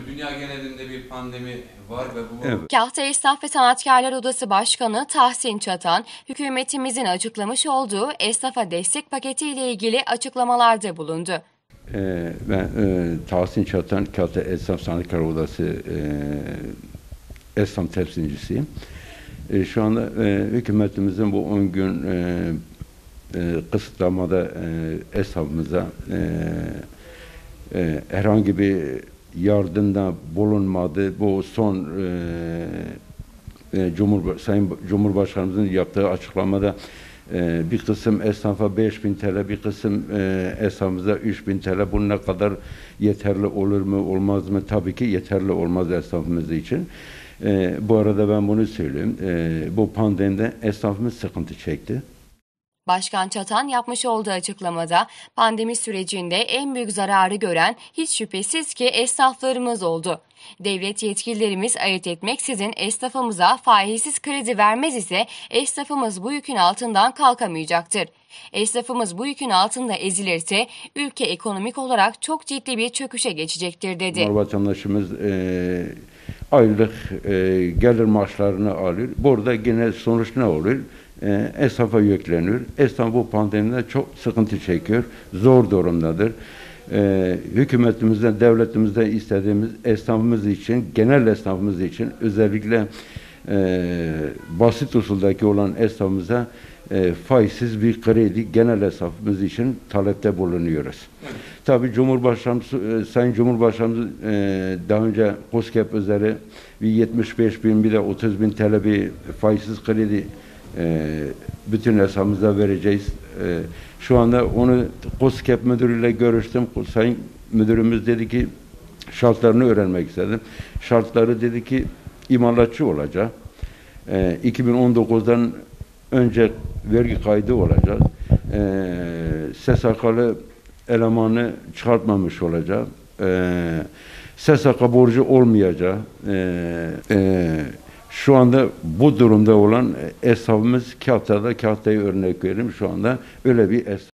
dünya genelinde bir pandemi var ve bu... Evet. Kahta Esnaf ve Sanatkarlar Odası Başkanı Tahsin Çatan, hükümetimizin açıklamış olduğu esnafa destek paketi ile ilgili açıklamalarda bulundu. Ben Tahsin Çatan, Kahta Esnaf Sanatkarlar Odası esnaf temsilcisiyim. Şu anda hükümetimizin bu 10 gün kısıtlamada esnafımıza herhangi bir yardımda bulunmadı. Bu son Sayın Cumhurbaşkanımızın yaptığı açıklamada bir kısım esnafa 5.000 TL, bir kısım esnafımıza 3.000 TL. Bu ne kadar yeterli olur mu, olmaz mı? Tabii ki yeterli olmaz esnafımız için. Bu arada ben bunu söyleyeyim. Bu pandemide esnafımız sıkıntı çekti. Başkan Çatan yapmış olduğu açıklamada pandemi sürecinde en büyük zararı gören hiç şüphesiz ki esnaflarımız oldu. Devlet yetkililerimiz ayırt etmeksizin esnafımıza faizsiz kredi vermez ise esnafımız bu yükün altından kalkamayacaktır. Esnafımız bu yükün altında ezilirse ülke ekonomik olarak çok ciddi bir çöküşe geçecektir dedi. Vatandaşımız aylık gelir maaşlarını alıyor. Burada yine sonuç ne oluyor? Esnafa yükleniyor. Esnaf bu pandemide çok sıkıntı çekiyor. Zor durumdadır. Hükümetimizden, devletimizden istediğimiz esnafımız için, genel esnafımız için özellikle basit usuldaki olan esnafımıza faizsiz bir kredi genel esnafımız için talepte bulunuyoruz. Evet. Tabii Sayın Cumhurbaşkanımız daha önce KOSGEB üzeri bir 75.000 bir de 30.000 TL bir faizsiz kredi bütün esnafımıza vereceğiz. Şu anda onu KOSGEB müdürüyle görüştüm. Sayın müdürümüz dedi ki şartlarını öğrenmek istedim. Şartları dedi ki imalatçı olacak. 2019'dan önce vergi kaydı olacak. SSK'lı elemanı çıkartmamış olacak. SSK borcu olmayacak. Şu anda bu durumda olan esnafımız Kahta'da, Kahta'yı örnek verelim. Şu anda öyle bir esnaf.